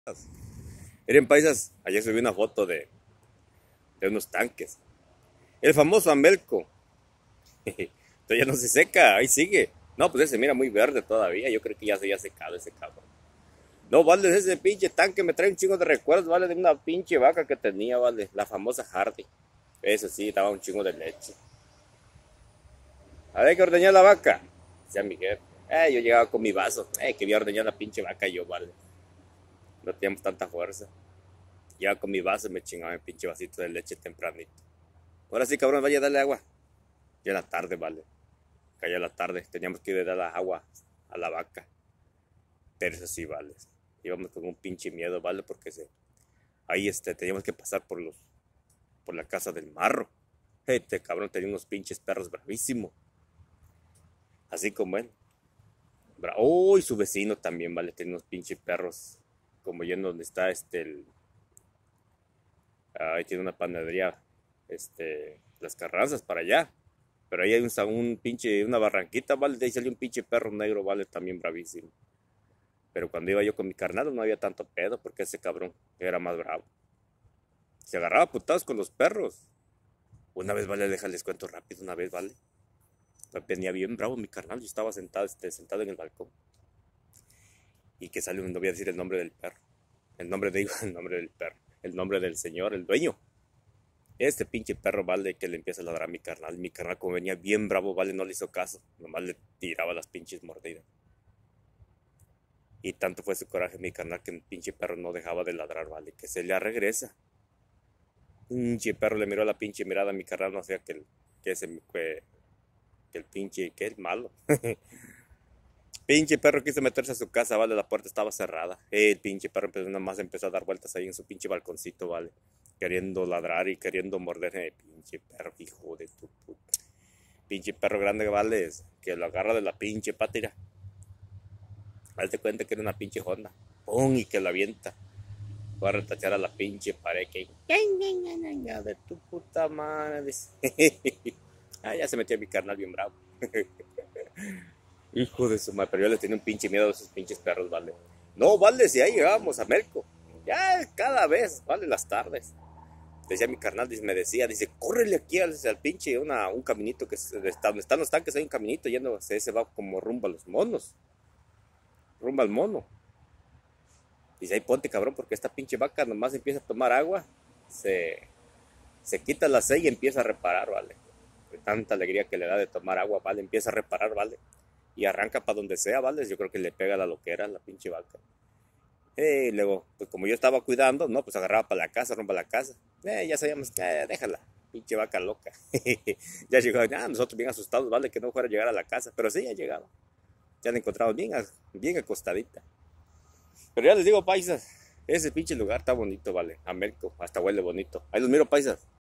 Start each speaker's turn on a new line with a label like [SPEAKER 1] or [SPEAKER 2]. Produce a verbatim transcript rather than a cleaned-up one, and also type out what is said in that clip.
[SPEAKER 1] paisas. Miren, paisas, ayer subí una foto de, de unos tanques. El famoso Amelco. Todavía no se seca, ahí sigue. No, pues ese mira muy verde todavía. Yo creo que ya se había secado ese cabrón. No, vale, ese pinche tanque me trae un chingo de recuerdos, vale, de una pinche vaca que tenía, vale. La famosa Hardy. Eso sí, daba un chingo de leche. A ver que ordeñar la vaca. Decía mi jefe. Eh, yo llegaba con mi vaso. Eh, que voy a ordeñar la pinche vaca yo, vale. No teníamos tanta fuerza. Llegaba con mi vaso y me chingaba el pinche vasito de leche tempranito. Ahora sí, cabrón, vaya a darle agua. Ya en la tarde, vale. Cayó la tarde. Teníamos que ir a dar agua a la vaca. Pero eso sí, vale. Íbamos con un pinche miedo, vale, porque se... ahí este, teníamos que pasar por los... por la casa del marro. Este cabrón tenía unos pinches perros bravísimos. Así como él. Bra oh, y su vecino también, vale, tenía unos pinches perros. Como yendo donde está este... el... ahí tiene una panadería. Este... Las Carranzas para allá. Pero ahí hay un, un pinche... una barranquita, vale, de ahí salió un pinche perro negro, vale, también bravísimo. Pero cuando iba yo con mi carnal no había tanto pedo porque ese cabrón era más bravo. Se agarraba a putados con los perros. Una vez, vale, déjales cuento rápido, una vez, vale. Venía bien bravo mi carnal, yo estaba sentado, este, sentado en el balcón. Y que sale, no voy a decir el nombre del perro. El nombre de, el nombre del perro. El nombre del señor, el dueño. Este pinche perro, vale, que le empieza a ladrar a mi carnal. Mi carnal como venía bien bravo, vale, no le hizo caso. Nomás le tiraba las pinches mordidas. Y tanto fue su coraje mi carnal que el pinche perro no dejaba de ladrar, vale, que se le regresa. Pinche perro le miró la pinche mirada a mi carnal, no sé que, el, que, ese, que, que el pinche, que es malo. Pinche perro quiso meterse a su casa, vale, la puerta estaba cerrada. El pinche perro empezó, nada más empezó a dar vueltas ahí en su pinche balconcito, vale, queriendo ladrar y queriendo morder. Eh, pinche perro, hijo de tu puta. Pinche perro grande, vale, que lo agarra de la pinche pátria. Hazte cuenta que era una pinche Honda. ¡Pum! Y que la avienta. Voy a retachar a la pinche pared que... de tu puta madre. Ah, ya se metió mi carnal bien bravo. Hijo de su madre. Pero yo le tenía un pinche miedo a esos pinches perros, vale. No, vale, si ahí llegábamos a Melco. Ya cada vez, vale, las tardes. Decía mi carnal, me decía, dice, córrele aquí al, al pinche una, un caminito que está, donde están los tanques, hay un caminito yendo, se, se va como rumbo a los monos. Rumbo al mono. Dice, ahí ponte cabrón, porque esta pinche vaca nomás empieza a tomar agua, se, se quita la sed y empieza a reparar, vale. De tanta alegría que le da de tomar agua, vale, empieza a reparar, vale. Y arranca para donde sea, vale. Yo creo que le pega la loquera a la pinche vaca. Eh, y luego, pues como yo estaba cuidando, no, pues agarraba para la casa, rumbo a la casa. Eh, ya sabíamos que, eh, déjala, pinche vaca loca. Ya llegaba, ah, nosotros bien asustados, vale, que no fuera a llegar a la casa, pero sí, ya llegaba. Ya la encontramos bien, bien acostadita. Pero ya les digo, paisas, ese pinche lugar está bonito, vale. Amelco, hasta huele bonito. Ahí los miro, paisas.